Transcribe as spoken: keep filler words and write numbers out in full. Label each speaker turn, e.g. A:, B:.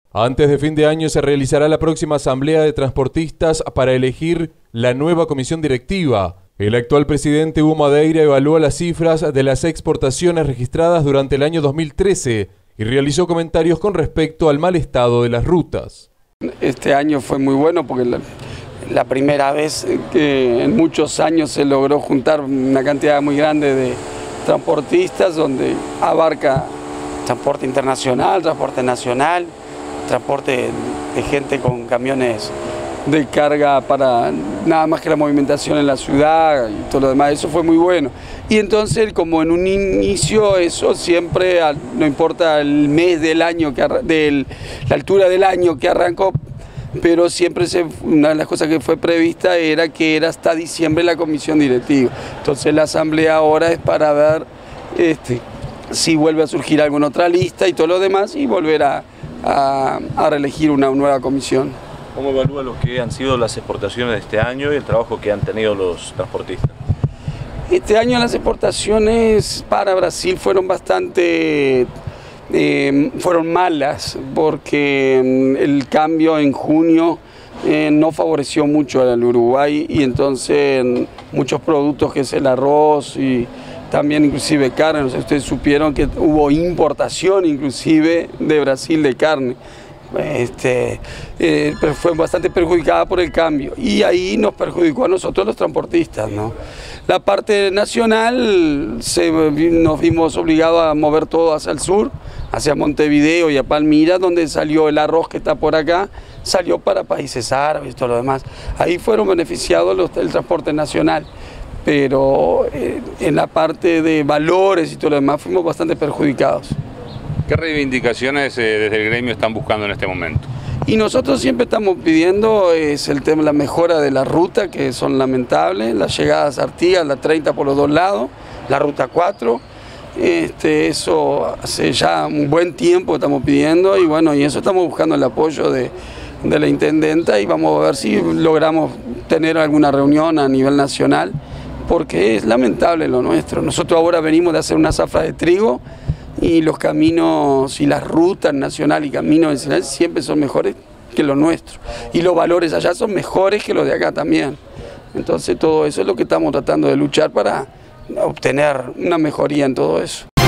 A: Antes de fin de año se realizará la próxima asamblea de transportistas para elegir la nueva comisión directiva. El actual presidente Hugo Madeira evaluó las cifras de las exportaciones registradas durante el año dos mil trece y realizó comentarios con respecto al mal estado de las rutas.
B: Este año fue muy bueno porque la, la primera vez que en muchos años se logró juntar una cantidad muy grande de transportistas donde abarca transporte internacional, transporte nacional, transporte de gente con camiones de carga para nada más que la movimentación en la ciudad y todo lo demás. Eso fue muy bueno. Y entonces, como en un inicio, eso siempre, no importa el mes del año, que del, la altura del año que arrancó, pero siempre se, una de las cosas que fue prevista era que era hasta diciembre la comisión directiva. Entonces la asamblea ahora es para ver este, si vuelve a surgir alguna otra lista y todo lo demás y volver a A, a reelegir una nueva comisión.
C: ¿Cómo evalúa lo que han sido las exportaciones de este año y el trabajo que han tenido los transportistas?
B: Este año las exportaciones para Brasil fueron bastante, eh, fueron malas porque el cambio en junio eh, no favoreció mucho al Uruguay y entonces muchos productos que es el arroz y también inclusive carne, no sé, ustedes supieron que hubo importación inclusive de Brasil de carne, este, eh, pero fue bastante perjudicada por el cambio y ahí nos perjudicó a nosotros los transportistas, ¿no? La parte nacional se, nos vimos obligados a mover todo hacia el sur, hacia Montevideo y a Palmira, donde salió el arroz que está por acá, salió para países árabes y todo lo demás. Ahí fueron beneficiados los, el transporte nacional. Pero eh, en la parte de valores y todo lo demás fuimos bastante perjudicados.
D: ¿Qué reivindicaciones eh, desde el gremio están buscando en este momento?
B: Y nosotros siempre estamos pidiendo es el tema, la mejora de la ruta, que son lamentables, las llegadas a Artigas, la treinta por los dos lados, la ruta cuatro, este, eso hace ya un buen tiempo estamos pidiendo y bueno, y eso estamos buscando el apoyo de, de la intendenta y vamos a ver si logramos tener alguna reunión a nivel nacional, porque es lamentable lo nuestro. Nosotros ahora venimos de hacer una zafra de trigo y los caminos y las rutas nacionales y caminos nacionales siempre son mejores que los nuestros. Y los valores allá son mejores que los de acá también. Entonces todo eso es lo que estamos tratando de luchar para obtener una mejoría en todo eso.